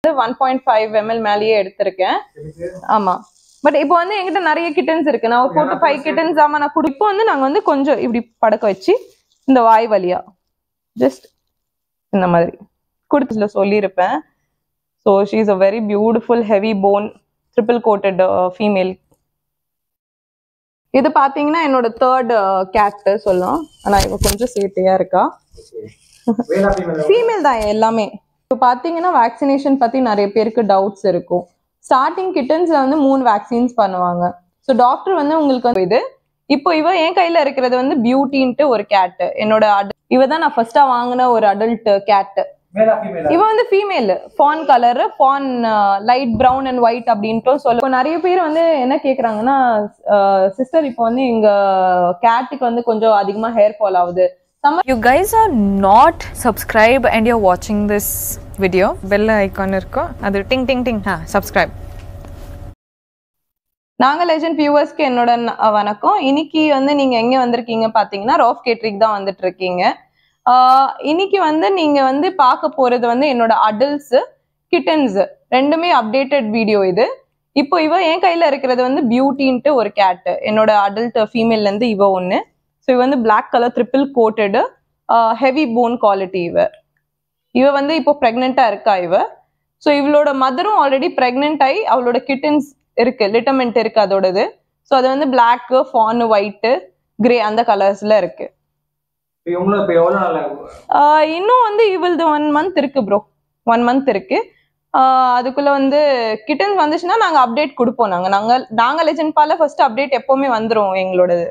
1.5 ml மேலேயே எடுத்திருக்கேன். ஆமா, பட் இப்போ வந்து என்கிட்ட நிறைய கிட்டன்ஸ் இருக்கு. நான் 4 to 5 கிட்டன்ஸ் ஆமா நான் இப்போ வந்து நாங்க வந்து கொஞ்சம் இப்படி படக்க வச்சு இந்த வாய் வழியா ஜஸ்ட் இந்த மாதிரி குடுத்துல சொல்லியிருப்பேன். So she is a very beautiful heavy bone triple coated female. இது பாத்தீங்கன்னா என்னோட 3rd கேட் சொல்லலாம். ஆனா இவ கொஞ்சம் சேட்டையா இருக்கா. ஃபீமேல் தான் எல்லாமே. இப்போ பாத்தீங்கன்னா வேக்சினேஷன் பத்தி நிறைய பேருக்கு டவுட்ஸ் இருக்கும். ஸ்டார்டிங் கிட்டன்ஸ்ல வந்து 3 வேக்சின்ஸ் பண்ணுவாங்க. ஸோ டாக்டர் வந்து உங்களுக்கு வந்து இது இப்போ இவ என் கையில இருக்கிறது வந்து பியூட்டின்ட்டு ஒரு கேட். என்னோட இவ தான் நான் ஃபர்ஸ்டா வாங்கின ஒரு அடல்ட் கேட். இவ வந்து female, fawn colour, fawn light brown and white அப்படின்ட்டு சொல்ல. நிறைய பேர் வந்து என்ன கேக்குறாங்கன்னா, சிஸ்டர் இப்போ வந்து எங்க கேட்டுக்கு வந்து கொஞ்சம் அதிகமா ஹேர் ஃபால் ஆகுது. You guys are not subscribed and you're watching this video. Bell icon irko adu ting ting ting subscribe. நாங்க லெஜெண்ட் வியூவர்ஸ்க்கு என்னோட வணக்கம். இன்னைக்கு வந்து நீங்க எங்க வந்திருக்கீங்க பாத்தீங்கன்னா ரவுஃப் கேட்டரிக்கு தான் வந்துட்டு இருக்கீங்க. இன்னைக்கு வந்து நீங்க வந்து பார்க்க போறது வந்து என்னோட அடல்ட்ஸ் கிட்டன்ஸ் ரெண்டுமே அப்டேட்டட் வீடியோ இது. இப்போ இவ என் கையில இருக்கிறது வந்து பியூட்டின்ட்டு ஒரு கேட். என்னோட அடல்ட் ஃபீமேல்ல இருந்து இவ ஒண்ணு. ஸோ இவ வந்து black colour triple coated heavy bone quality. இவ வந்து இப்போ பிரெக்னெண்டா இருக்கா இவ. ஸோ இவளோட மதரும் ஆல்ரெடி பிரெக்னென்ட் ஆகி அவளோட கிட்டன்ஸ் இருக்கு, லிட்டர்மெண்ட் இருக்கு அதோடது. ஸோ அது வந்து பிளாக், ஃபான், ஒயிட், கிரே அந்த கலர்ஸ்ல இருக்கு. இன்னும் வந்து இவளது 1 month இருக்கு ப்ரோ. 1 month இருக்கு. அதுக்குள்ள வந்து கிட்டன்ஸ் வந்துச்சுன்னா நாங்க அப்டேட் கொடுப்போம். நாங்க லெஜெண்ட் பால ஃபர்ஸ்ட் அப்டேட் எப்பவுமே வந்துரும் எங்களோடது.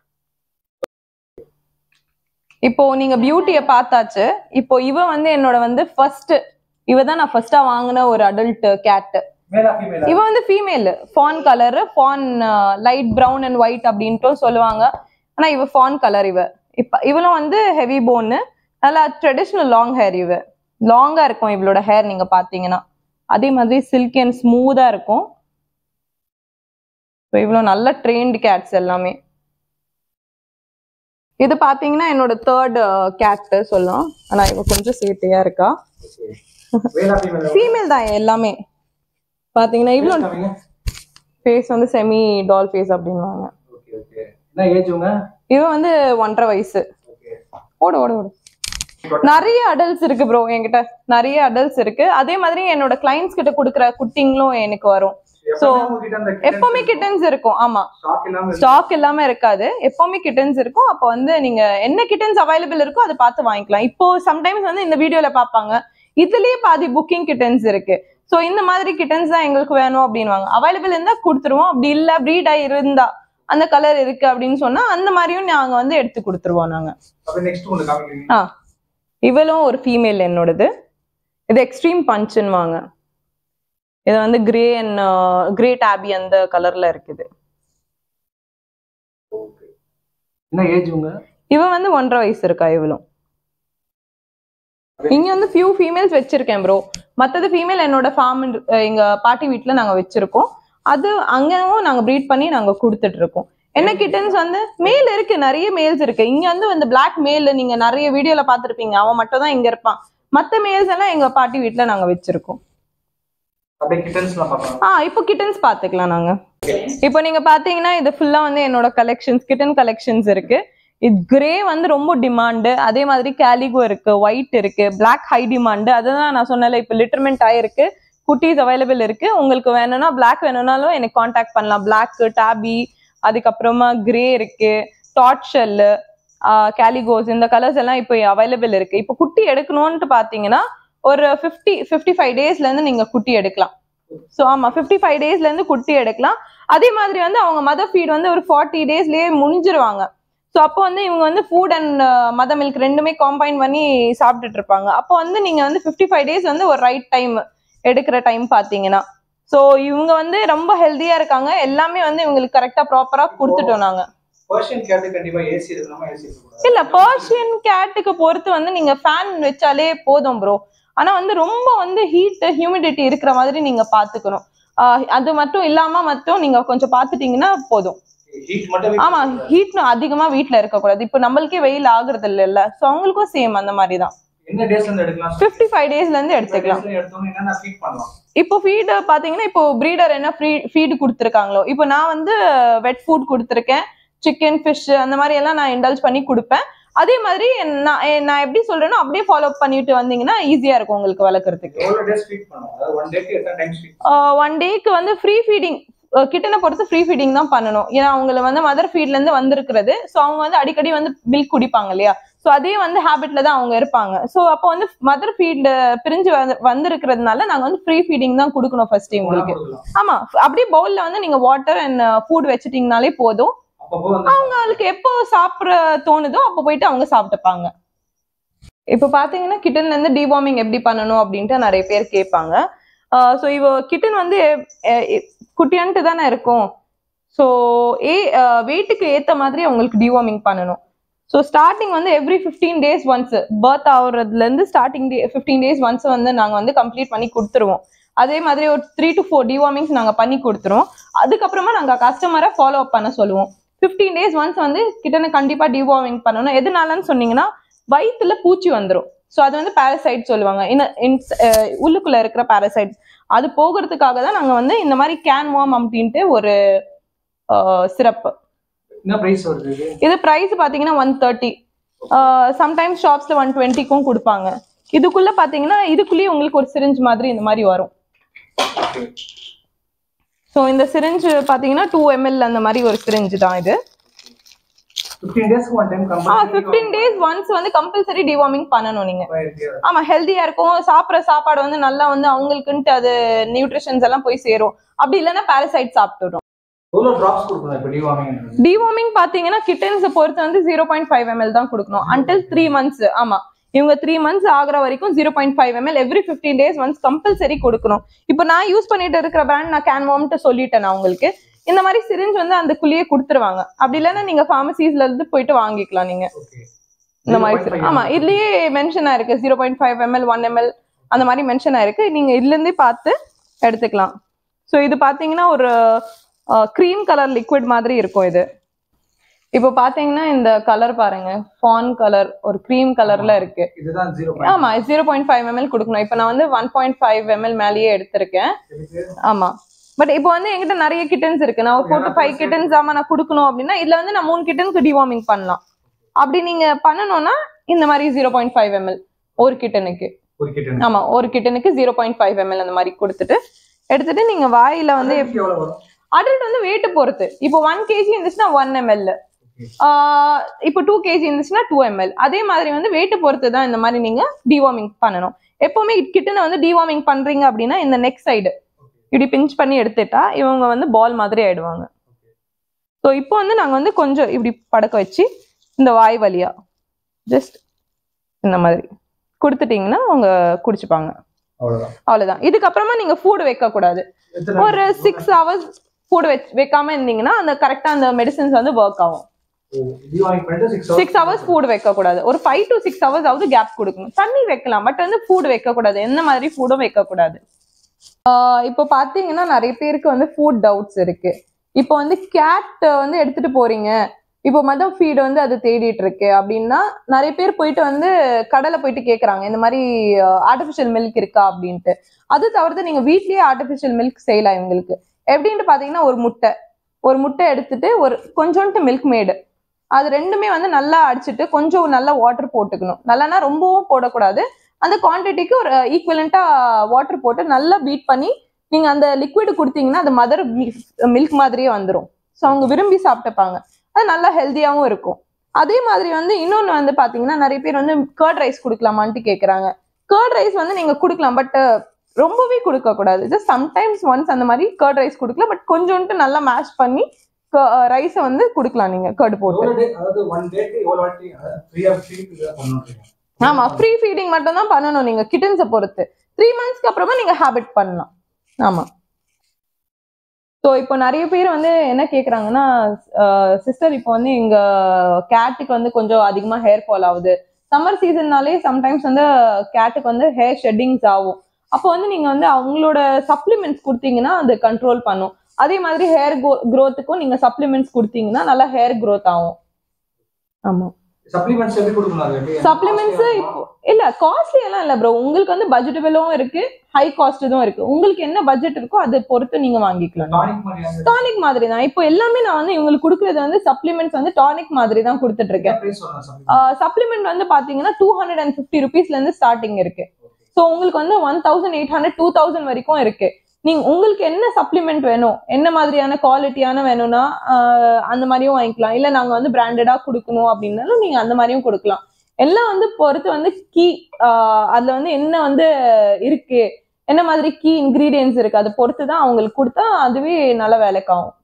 இப்போ நீங்க பியூட்டிய பார்த்தாச்சு. இப்போ இவ வந்து என்னோட வந்து ஃபர்ஸ்ட், இவ தான் நான் ஃபர்ஸ்டா வாங்கின ஒரு அடல்ட் கேட். இவ வந்து female, fawn colour, fawn light brown and white அப்படின்ட்டு சொல்லுவாங்க. ஆனா இவ ஃபான் கலர். இவளும் வந்து ஹெவி போன்னு, நல்லா ட்ரெடிஷ்னல் லாங் ஹேர். இவ லாங்கா இருக்கும் இவளோட ஹேர். நீங்க பாத்தீங்கன்னா அதே மாதிரி சில்கி அண்ட் ஸ்மூதா இருக்கும். இவ்வளவு நல்ல ட்ரெயின்டு கேட்ஸ் எல்லாமே. இது பாத்தீங்கன்னா என்னோட 3rd கேட் சொல்லலாம். ஆனா இவ கொஞ்சம் சேட்டையா இருக்கா. ஃபீமேல் தான் எல்லாமே. பாத்தீங்கன்னா இவ்வளவு ஃபேஸ் வந்து செமி டால் ஃபேஸ் அப்படின்வாங்க. இவ வந்து 1.5 வயசு. ஓடு ஓடு ஓடு. நிறைய அடல்ட்ஸ் இருக்கு ப்ரோ என்கிட்ட, நிறைய அடல்ட்ஸ் இருக்கு. அதே மாதிரி என்னோட கிளைண்ட்ஸ் கிட்ட கொடுக்குற குட்டிங்களும் எனக்கு வரும். சோ எப்பவுமே கிட்டன்ஸ் இருக்கும். ஆமா, ஸ்டாக் இல்லாம இருக்காது, எப்பவுமே கிட்டன்ஸ் இருக்கும். அப்ப வந்து நீங்க என்ன கிட்டன்ஸ் அவைலபிள் இருக்கோ அதை பார்த்து வாங்கிக்கலாம். இப்போ சம்டைம்ஸ் வந்து இந்த வீடியோல பாப்பாங்க, இதுலயே பாதி புக்கிங் கிட்டன்ஸ் இருக்கு. சோ இந்த மாதிரி கிட்டன்ஸ் தான் எங்களுக்கு வேணும் அப்படின்வாங்க. அவைலபிள் இருந்தா கொடுத்துருவோம். அப்படி இல்ல பிரீட் ஆகி இருந்தா அந்த கலர் இருக்கு அப்படின்னு சொன்னா அந்த மாதிரியும் நாங்க வந்து எடுத்து கொடுத்துருவோம் நாங்க. இவளும் ஒரு ஃபீமேல் என்னோடது. இது எக்ஸ்ட்ரீம் பஞ்சுன்னு வாங்க. இது வந்து கிரே அண்ட் கிரே டாபி அந்த கலர்ல இருக்குது. இவ வந்து 1.5 வயசு இருக்கா இவளும். இங்க வந்து ஃபியூ ஃபீமேல்ஸ் வச்சிருக்கேன் ப்ரோ. மத்தது ஃபீமேல் என்னோட ஃபார்ம் எங்க பாட்டி வீட்டுல நாங்க வச்சிருக்கோம். அது அங்கவும் நாங்க ப்ரீட் பண்ணி நாங்க கொடுத்துட்டு இருக்கோம். என்ன கிட்டன்ஸ் வந்து மேல் இருக்கு, நிறைய மேல்ஸ் இருக்கு. இங்க வந்து இந்த பிளாக் மேல் நீங்க நிறைய வீடியோல பாத்துருப்பீங்க, அவன் மட்டும் தான் இங்க இருப்பான். மத்த மேல்ஸ் எல்லாம் எங்க பாட்டி வீட்டுல நாங்க வச்சிருக்கோம். இப்போ கிட்டன்ஸ் பாத்துக்கலாம் நாங்க. இப்போ நீங்க பாத்தீங்கன்னா இது ஃபுல்லா வந்து என்னோட கலெக்ஷன்ஸ், கிட்டன் கலெக்ஷன்ஸ் இருக்கு. இது கிரே வந்து ரொம்ப டிமாண்டு. அதே மாதிரி கேலிகோ இருக்கு, ஒயிட் இருக்கு, பிளாக் ஹை டிமாண்டு. அதுதான் நான் சொன்னல, இப்போ லிட்டர்மெண்ட் ஆயிருக்கு, குட்டீஸ் அவைலபிள் இருக்கு. உங்களுக்கு வேணும்னா பிளாக் வேணும்னாலும் எனக்கு கான்டாக்ட் பண்ணலாம். பிளாக், டாபி, அதுக்கப்புறமா கிரே இருக்கு, டாட் ஷெல்லு, கேலிகோஸ், இந்த கலர்ஸ் எல்லாம் இப்போ அவைலபிள் இருக்கு. இப்போ குட்டி எடுக்கணும்னு பாத்தீங்கன்னா ஒரு 55 டேஸ்ல இருந்து நீங்க குட்டி எடுக்கலாம். ஸோ ஆமா, 55 டேஸ்ல இருந்து குட்டி எடுக்கலாம். அதே மாதிரி வந்து அவங்க மதர் ஃபீட் வந்து ஒரு 40 டேஸ்லயே முடிஞ்சிருவாங்க. ஸோ அப்போ வந்து இவங்க வந்து ஃபுட் அண்ட் மதர் மில்க் ரெண்டுமே காம்பைன் பண்ணி சாப்பிட்டுட்டு இருப்பாங்க. அப்போ வந்து நீங்க வந்து 55 டேஸ் வந்து ஒரு ரைட் டைம் எடுக்கிற டைம் பாத்தீங்கன்னா. ஸோ இவங்க வந்து ரொம்ப ஹெல்தியா இருக்காங்க. எல்லாமே வந்து இவங்களுக்கு கரெக்டா ப்ராப்பரா கொடுத்துட்டோம் நாங்க. இல்ல, பர்ஷியன் கேட்டுக்கு பொறுத்து வந்து நீங்க ஃபேன் வச்சாலே போதும் ப்ரோ. ஆனா வந்து ரொம்ப வந்து ஹீட், ஹியூமிடிட்டி இருக்கிற மாதிரி நீங்க பாத்துக்கணும். அது மட்டும் இல்லாம மட்டும் நீங்க கொஞ்சம் பாத்துட்டீங்கன்னா போதும். ஆமா, ஹீட் அதிகமா வீட்டுல இருக்க கூடாது. இப்ப நம்மளுக்கே வெயில் ஆகுறது இல்ல, சோ அவங்களுக்கும் சேம் அந்த மாதிரிதான். என்ன டேஸ்ல இருந்து எடுக்கலாம்? 55 டேஸ்ல இருந்து எடுத்துக்கலாம். எடுத்தோம்னா என்னென்ன ஃபீட் பண்ணலாம்? இப்போ ஃபீட் பாத்தீங்கன்னா இப்போ பிரீடர் என்ன ஃபீட் கொடுத்துருக்காங்களோ, இப்போ நான் வந்து வெட் ஃபுட் கொடுத்துருக்கேன், சிக்கன் ஃபிஷ் அந்த மாதிரி எல்லாம் நான் இண்டல்ஜ் பண்ணி கொடுப்பேன். அதே மாதிரி நான் எப்படி சொல்றேனோ அப்படியே ஃபாலோ பண்ணிட்டு வந்தீங்கன்னா ஈஸியா இருக்கும் உங்களுக்கு வளர்க்கறதுக்கு. எவ்வளவு டேஸ் ஃபீட் பண்ணுவோம்? அதாவது 1 டேக்கு எத்தனை டைம்ஸ் ஃபீட்? 1 டேக்கு வந்து ஃப்ரீ ஃபீடிங், கிட்டனை பொறுத்து ஃப்ரீ ஃபீடிங் தான் பண்ணணும். ஏன்னா அவங்கள வந்து மதர் ஃபீட்ல இருந்து வந்திருக்கிறது. ஸோ அவங்க வந்து அடிக்கடி வந்து மில்க் குடிப்பாங்க இல்லையா, ஸோ அதே வந்து ஹேபிட்ல தான் அவங்க இருப்பாங்க. ஸோ அப்போ வந்து மதர் ஃபீட்ல பிரிஞ்சு வந்திருக்கிறதுனால நாங்க வந்து ஃப்ரீ ஃபீடிங் தான் கொடுக்கணும் ஃபர்ஸ்ட் உங்களுக்கு. ஆமா, அப்படியே பவுல்ல வந்து நீங்க வாட்டர் அண்ட் ஃபுட் வச்சுட்டீங்கனாலே போதும். அவங்களுக்கு எப்போ சாப்பிட தோணுதோ அப்போ போயிட்டு அவங்க சாப்பிட்டுப்பாங்க. இப்போ பாத்தீங்கன்னா கிட்டன்ல இருந்து டிவார்மிங் எப்படி பண்ணணும் அப்படின்ட்டு நிறைய பேர் கேட்பாங்க. ஸோ இவ கிட்டன் வந்து குட்டியான்ட்டு தானே இருக்கும். ஸோ வெயிட்டுக்கு ஏற்ற மாதிரி அவங்களுக்கு டிவார்மிங் பண்ணணும். ஸோ ஸ்டார்டிங் வந்து எவ்ரி 15 டேஸ் ஒன்ஸ் பர்த் ஆகுறதுல இருந்து ஸ்டார்டிங் 15 டேஸ் ஒன்ஸ் வந்து நாங்கள் வந்து கம்ப்ளீட் பண்ணி கொடுத்துருவோம். அதே மாதிரி ஒரு 3 to 4 டிவார்மிங்ஸ் நாங்கள் பண்ணி கொடுத்துருவோம். அதுக்கப்புறமா நாங்கள் கஸ்டமரை ஃபாலோ அப் பண்ண சொல்லுவோம். 15 டேஸ் ஒன்ஸ் வந்து கிட்டனை கண்டிப்பா டிவார்மிங் பண்ணணும். எதனாலன்னு சொன்னீங்கன்னா வயிற்றுல பூச்சி வந்துடும். ஸோ அது வந்து பாரசைட் சொல்லுவாங்க, உள்ளுக்குள்ள இருக்கிற பாரசைட். அது போகிறதுக்காக தான் நாங்க வந்து இந்த மாதிரி கேன்வார்ம் அப்படின்ட்டு ஒரு சிரப். இது பிரைஸ் பாத்தீங்கன்னா 130, சம்டைம்ஸ் ஷாப்ஸ்ல 120க்கும் கொடுப்பாங்க. இதுக்குள்ள பாத்தீங்கன்னா இதுக்குள்ளேயே உங்களுக்கு ஒரு சிரிஞ்ச் மாதிரி இந்த மாதிரி வரும். ஸோ இந்த சிரிஞ்சு பாத்தீங்கன்னா 2 ml அந்த மாதிரி ஒரு சிரிஞ்சு தான் இது. 15 days once வந்து கம்பல்சரி டிவார்மிங் பண்ணணும் நீங்க. ஆமா, ஹெல்தியா இருக்கும். சாப்பிட்ற சாப்பாடு வந்து நல்லா வந்து அவங்களுக்குன்ட்டு அது நியூட்ரிஷன்ஸ் எல்லாம் போய் சேரும். அப்படி இல்லைன்னா பாரசைட் சாப்பிட்டுடும். டிவார்மிங் பாத்தீங்கன்னா கிட்டன்ஸ் பொறுத்து வந்து 0.5 ml தான் கொடுக்கணும் until 3 months. ஆமா, இவங்க 3 months ஆகுற வரைக்கும் 0.5 ml every 15 days once compulsory கொடுக்கணும். இப்போ நான் யூஸ் பண்ணிட்டு இருக்கிற பிராண்ட் நான் கேன்வார்ம்ட்டு சொல்லிட்டேன் நான் உங்களுக்கு. இந்த மாதிரி சிரிஞ்ச் வந்து அந்த குள்ளியே கொடுத்துருவாங்க. அப்படி இல்லைன்னா நீங்க ஃபார்மசிஸ்ல இருந்து போயிட்டு வாங்கிக்கலாம் நீங்க இந்த மாதிரி. ஆமா, இதுலயே மென்ஷன் ஆயிருக்கு 0.5 ml 1 ml அந்த மாதிரி மென்ஷன் ஆயிருக்கு. நீங்க இதுல இருந்தே பார்த்து எடுத்துக்கலாம். ஸோ இது பாத்தீங்கன்னா ஒரு கிரீம் கலர் லிக்விட் மாதிரி இருக்கும் இது. இப்போ பாத்தீங்கன்னா இந்த கலர் பாருங்க, ஃபான் கலர் ஒரு கிரீம் கலர்ல இருக்கு. ஆமா, 0.5 ml கொடுக்கணும். இப்போ நான் வந்து 1.5 ml மேலேயே எடுத்திருக்கேன். ஆமா, பட் இப்போ வந்து என்கிட்ட நிறைய கிட்டன்ஸ் இருக்கு. நான் 4 to 5 கிட்டன்ஸ் ஆமா நான் கொடுக்கணும் அப்படின்னா இதுல வந்து நான் 3 கிட்டனுக்கு டிவார்மிங் பண்ணலாம். அப்படி நீங்க பண்ணணும்னா இந்த மாதிரி 0.5 ml ஒரு கிட்டனுக்கு. ஆமா, ஒரு கிட்டனுக்கு 0.5 ml அந்த மாதிரி கொடுத்துட்டு எடுத்துட்டு நீங்க வாயில வந்து அடல்ட் வந்து வெயிட் பொறுத்து. இப்போ 1 kg இருந்துச்சுன்னா 1 ml, இப்போ 2 kg இருந்துச்சுன்னா 2 ml. அதே மாதிரி வந்து வெயிட் பொறுத்து தான் இந்த மாதிரி நீங்க டிவார்மிங் பண்ணணும். எப்பவுமே கிட்டனை வந்து டிவார்மிங் பண்றீங்க அப்படின்னா இந்த நெக் சைடு இப்படி பிஞ்ச் பண்ணி எடுத்துட்டா இவங்க வந்து பால் மாதிரி ஆயிடுவாங்க. ஸோ இப்போ வந்து நாங்கள் வந்து கொஞ்சம் இப்படி படக்க வச்சு இந்த வாய் வழியா ஜஸ்ட் இந்த மாதிரி கொடுத்துட்டீங்கன்னா அவங்க குடிச்சுப்பாங்க. அவ்வளவுதான். இதுக்கப்புறமா நீங்க ஃபுட் வைக்க கூடாது. ஒரு 6 hours ஃபுட் வைக்காம இருந்தீங்கன்னா அந்த கரெக்டா அந்த மெடிசன்ஸ் வந்து ஒர்க் ஆகும். 6 hours ஃபுட் வைக்க கூடாது. ஒரு 5 to 6 hours ஆவது கேப் கொடுக்கணும். தண்ணி வைக்கலாம், பட் வந்து ஃபுட் வைக்க கூடாது. எந்த மாதிரி ஃபுட்டும் வைக்க கூடாது. இப்போ பாத்தீங்கன்னா நிறைய பேருக்கு வந்து ஃபுட் டவுட்ஸ் இருக்கு. இப்போ வந்து கேட் வந்து எடுத்துட்டு போறீங்க, இப்போ மதர் ஃபீட் வந்து அது தேடிட்டு இருக்கு அப்படின்னா நிறைய பேர் போயிட்டு வந்து கடையில போயிட்டு கேக்குறாங்க இந்த மாதிரி ஆர்டிபிஷியல் மில்க் இருக்கா அப்படின்ட்டு. அது தவிர்த்து நீங்க வீட்லயே ஆர்டிபிஷியல் மில்க் செய்யலாம் இவங்களுக்கு. எப்படின்ட்டு பாத்தீங்கன்னா ஒரு முட்டை எடுத்துட்டு ஒரு கொஞ்சோண்டு மில்க் மேடு அது ரெண்டுமே வந்து நல்லா அடிச்சுட்டு கொஞ்சம் நல்லா வாட்டர் போட்டுக்கணும். நல்லானா ரொம்பவும் போடக்கூடாது. அந்த குவான்டிட்டிக்கு ஒரு ஈக்குவலண்டா வாட்டர் போட்டு நல்லா பீட் பண்ணி நீங்க அந்த லிக்விட் கொடுத்தீங்கன்னா அது மதர் மில்க் மாதிரியே வந்துடும். ஸோ அவங்க விரும்பி சாப்பிட்டுப்பாங்க. அது நல்லா ஹெல்த்தியாகவும் இருக்கும். அதே மாதிரி வந்து இன்னொன்று வந்து பாத்தீங்கன்னா நிறைய பேர் வந்து கர்ட் ரைஸ் கொடுக்கலாமான்ட்டு கேட்குறாங்க. கர்ட் ரைஸ் வந்து நீங்க கொடுக்கலாம், பட் ரொம்பவே கொடுக்க கூடாது. ஜஸ்ட் சம்டைம்ஸ் ஒன்ஸ் அந்த மாதிரி கர்ட் ரைஸ் கொடுக்கலாம். பட் கொஞ்சோண்டு நல்லா மேஷ் பண்ணி ரைஸை வந்து கொடுக்கலாம் நீங்க கர்ட் போட்டு. ஆமா, ஃப்ரீ ஃபீடிங் மட்டும் தான் பண்ணணும் நீங்க கிட்டன்ஸை பொறுத்து. 3 monthsக்கு அப்புறமா நீங்க ஹேபிட் பண்ணலாம். ஆமா. ஸோ இப்போ நிறைய பேர் வந்து என்ன கேட்குறாங்கன்னா, சிஸ்டர் இப்போ வந்து எங்க கேட்டுக்கு வந்து கொஞ்சம் அதிகமா ஹேர் ஃபால் ஆகுது. சம்மர் சீசன்னாலே சம்டைம்ஸ் வந்து கேட்டுக்கு வந்து ஹேர் ஷெட்டிங்ஸ் ஆகும். அப்போ வந்து நீங்க வந்து அவங்களோட சப்ளிமெண்ட்ஸ் கொடுத்தீங்கன்னா அது கண்ட்ரோல் பண்ணும். அதே மாதிரி ஹேர் க்ரோத்துக்கும் நீங்க சப்ளிமெண்ட்ஸ் கொடுத்தீங்கன்னா நல்லா ஹேர் க்ரோத் ஆகும். ஆமா. சப்ளிமெண்ட்ஸ் எப்படி கொடுக்கணும்? சப்ளிமெண்ட்ஸ் இல்ல காஸ்ட்லி எல்லாம் இல்ல ப்ரோ. உங்களுக்கு வந்து பட்ஜெட்டபிளும் இருக்கு, ஹை காஸ்ட்டும் இருக்கு. உங்களுக்கு என்ன பட்ஜெட் இருக்கோ அதை பொறுத்து நீங்க வாங்கிக்கலாம். டானிக் மாதிரி தான் இப்போ எல்லாமே நான் வந்து இவங்களுக்கு கொடுக்கறது வந்து சப்ளிமெண்ட்ஸ் வந்து டானிக் மாதிரி தான் கொடுத்துட்டு இருக்கேன். சப்ளிமெண்ட் வந்து பாத்தீங்கன்னா 250 rupeesல இருந்து ஸ்டார்டிங் இருக்கு. ஸோ உங்களுக்கு வந்து 1800 2000 வரைக்கும் இருக்கு. நீங்க உங்களுக்கு என்ன சப்ளிமெண்ட் வேணும், என்ன மாதிரியான குவாலிட்டியான வேணும்னா அந்த மாதிரியும் வாங்கிக்கலாம். இல்ல நாங்க வந்து பிராண்டடா கொடுக்கணும் அப்படின்னாலும் நீங்க அந்த மாதிரியும் கொடுக்கலாம். எல்லாம் வந்து பொறுத்து வந்து கீ அதுல வந்து என்ன வந்து இருக்கு, என்ன மாதிரி கீ இன்கிரீடியன்ஸ் இருக்கு, அதை பொறுத்து தான் அவங்களுக்கு கொடுத்தா அதுவே நல்ல வேலைக்காகும்.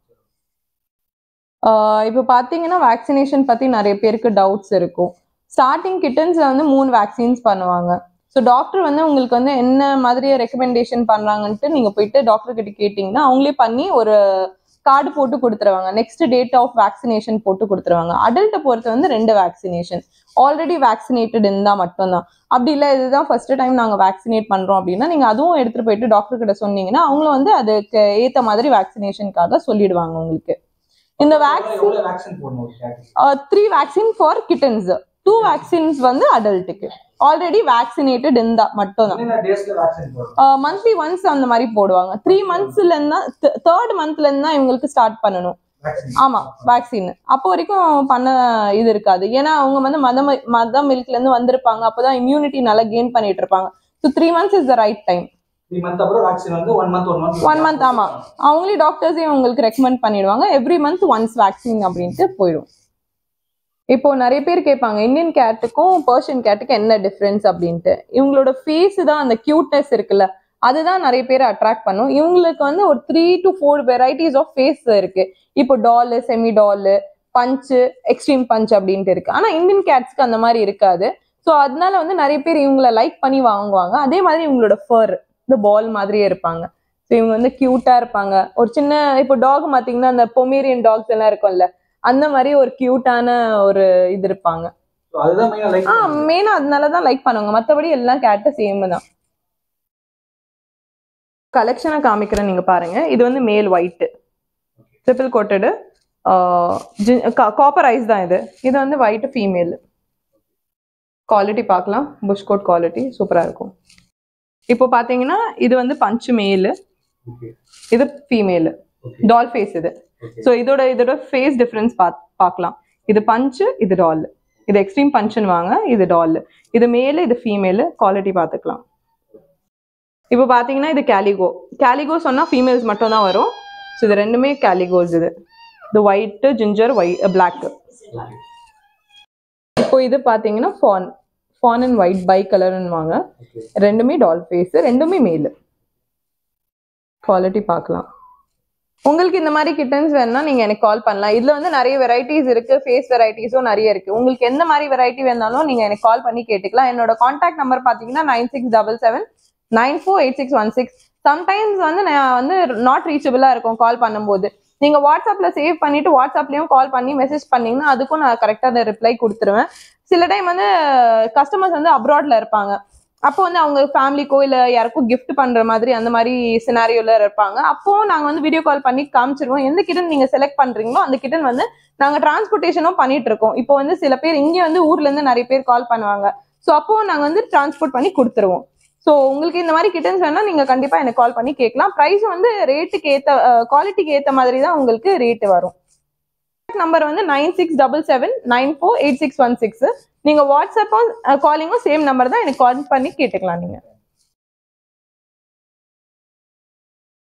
இப்போ பாத்தீங்கன்னா வேக்சினேஷன் பத்தி நிறைய பேருக்கு டவுட்ஸ் இருக்கும். ஸ்டார்டிங் கிட்டன்ஸ்ல வந்து 3 வேக்சின்ஸ் பண்ணுவாங்க. ஸோ டாக்டர் வந்து உங்களுக்கு வந்து என்ன மாதிரி ரெக்கமெண்டேஷன் பண்றாங்கன்ட்டு நீங்க போயிட்டு டாக்டர் கிட்ட கேட்டீங்கன்னா அவங்களே பண்ணி ஒரு கார்டு போட்டு கொடுத்துருவாங்க. நெக்ஸ்ட் டேட் ஆஃப் வேக்சினேஷன் போட்டு கொடுத்துருவாங்க. அடல்ட்டை பொறுத்து வந்து 2 வேக்சினேஷன். ஆல்ரெடி வேக்சினேட்டட் இருந்தா மட்டும்தான். அப்படி இல்லை இதுதான் ஃபர்ஸ்ட் டைம் நாங்க வேக்சினேட் பண்றோம் அப்படின்னா நீங்க அதுவும் எடுத்துட்டு போயிட்டு டாக்டர் கிட்ட சொன்னீங்கன்னா அவங்களும் வந்து அதுக்கு ஏத்த மாதிரி வேக்சினேஷனுக்காக சொல்லிடுவாங்க உங்களுக்கு. இந்த vaccine 3 vaccine for kittens, 2 vaccines வந்து அடல்ட்டுக்கு. ஆல்ரெடி வேக்சினேட்டட் இருந்தா மட்டும் தான். மந்த்லி ஒன்ஸ் அந்த மாதிரி போடுவாங்க. 3 monthsல இருந்தா 3rd monthல இருந்தா இவங்களுக்கு ஸ்டார்ட் பண்ணணும். ஆமா வேக்சின். அப்போ வரைக்கும் பண்ண இது இருக்காது. ஏன்னா அவங்க வந்து மதம் மில்க்ல இருந்து வந்திருப்பாங்க. அப்பதான் இம்யூனிட்டி நல்லா கெயின் பண்ணிட்டு இருப்பாங்க. So 3 months is the right time. 3 month அப்புறம் வேக்சின் வந்து 1 month. ஆமா அவங்களே டாக்டர்ஸே உங்களுக்கு ரெக்கமெண்ட் பண்ணிடுவாங்க. எவ்ரி மந்த் ஒன்ஸ் வேக்சின் அப்படின்ட்டு போயிடும். இப்போ நிறைய பேர் கேட்பாங்க இந்தியன் கேட்டுக்கும் பர்ஷியன் கேட்டுக்கும் என்ன டிஃபரன்ஸ் அப்படின்ட்டு. இவங்களோட ஃபேஸ் தான் அந்த கியூட்னஸ் இருக்குல்ல, அதுதான் நிறைய பேர் அட்ராக்ட் பண்ணும். இவங்களுக்கு வந்து ஒரு 3 to 4 வெரைட்டிஸ் ஆஃப் ஃபேஸ் இருக்கு. இப்போ டால், செமி டால், பஞ்சு, எக்ஸ்ட்ரீம் பஞ்ச் அப்படின்ட்டு இருக்கு. ஆனா இந்தியன் கேட்ஸ்க்கு அந்த மாதிரி இருக்காது. ஸோ அதனால வந்து நிறைய பேர் இவங்களை லைக் பண்ணி வாங்குவாங்க. அதே மாதிரி இவங்களோட ஃபர் இந்த பால் மாதிரியே இருப்பாங்க. ஸோ இவங்க வந்து கியூட்டா இருப்பாங்க. ஒரு சின்ன இப்போ டாக் பார்த்தீங்கன்னா அந்த பொமேரியன் டாக்ஸ் எல்லாம் இருக்கும்ல, அந்த மாதிரி ஒரு கியூட்டான ஒரு இது இருப்பாங்க. மெயினா அதனாலதான் லைக் பண்ணுவாங்க. மற்றபடி எல்லாம் கேட்ட சேம் தான். கலெக்ஷனை காமிக்கிறேன், நீங்க பாருங்க. இது வந்து male white triple coated copper eyes தான் இது. இது வந்து ஒயிட் ஃபீமேல். குவாலிட்டி பார்க்கலாம். புஷ் கோட் குவாலிட்டி சூப்பரா இருக்கும். இப்போ பாத்தீங்கன்னா இது வந்து பஞ்சு மேல், இது ஃபீமேல் டால் ஃபேஸ். இது ஸோ இதோட ஃபேஸ் டிஃபரன்ஸ் பார்க்கலாம். இது பஞ்சு, இது டால். இது எக்ஸ்ட்ரீம் பஞ்சுன்னு வாங்க, இது டால். இது மேல், இது ஃபீமேல். குவாலிட்டி பார்த்துக்கலாம். இப்போ பார்த்தீங்கன்னா இது கேலிகோ சொன்னா ஃபீமேல்ஸ் மட்டும் தான் வரும். ஸோ இது ரெண்டுமே கேலிகோஸ். இது ஒயிட், ஜிஞ்சர், பிளாக். இப்போ இது பார்த்தீங்கன்னா ஃபான் அண்ட் ஒயிட் பை கலர்னு வாங்க. ரெண்டுமே டால் ஃபேஸ், ரெண்டுமே மேல். குவாலிட்டி பார்க்கலாம். உங்களுக்கு இந்த மாதிரி கிட்டன்ஸ் வேணும்னா நீங்க எனக்கு கால் பண்ணலாம். இதுல வந்து நிறைய வெரைட்டிஸ் இருக்கு, ஃபேஸ் வெரைட்டிஸும் நிறைய இருக்கு. உங்களுக்கு எந்த மாதிரி வெரைட்டி வேணாலும் நீங்க எனக்கு கால் பண்ணி கேட்டுக்கலாம். என்னோட கான்டாக்ட் நம்பர் பாத்தீங்கன்னா 9677948616. சம்டைம்ஸ் வந்து நான் வந்து நாட் ரீச்சபிளா இருக்கும் கால் பண்ணும்போது. நீங்க வாட்ஸ்அப்ல சேவ் பண்ணிட்டு வாட்ஸ்அப்லயும் கால் பண்ணி மெசேஜ் பண்ணீங்கன்னா அதுக்கும் நான் கரெக்டா அந்த ரிப்ளை கொடுத்துருவேன். சில டைம் வந்து கஸ்டமர்ஸ் வந்து அப்ராட்ல இருப்பாங்க. அப்போ வந்து அவங்க ஃபேமிலிக்கோ இல்ல யாருக்கும் கிஃப்ட் பண்ற மாதிரி அந்த மாதிரி சினாரியோல இருப்பாங்க. அப்போ நாங்க வந்து வீடியோ கால் பண்ணி காமிச்சிருவோம். எந்த கிட்டன் நீங்க செலக்ட் பண்றீங்களோ அந்த கிட்டன் வந்து நாங்க டிரான்ஸ்போர்ட்டேஷனும் பண்ணிட்டு இருக்கோம். இப்போ வந்து சில பேர் இங்கே வந்து ஊர்ல இருந்து நிறைய பேர் கால் பண்ணுவாங்க. ஸோ அப்போ நாங்க வந்து டிரான்ஸ்போர்ட் பண்ணி கொடுத்துருவோம். ஸோ உங்களுக்கு இந்த மாதிரி கிட்டன்ஸ் வேணா நீங்க கண்டிப்பா எனக்கு கால் பண்ணி கேட்கலாம். ப்ரைஸ் வந்து ரேட்டுக்கு ஏத்த குவாலிட்டிக்கு ஏத்த மாதிரி தான் உங்களுக்கு ரேட் வரும். நம்பர் வந்து 9677948616. நீங்க வாட்ஸ்அப்பும் காலிங்கும் சேம் நம்பர் தான். எனக்கு கால் பண்ணி கேட்டுக்கலாம் நீங்க.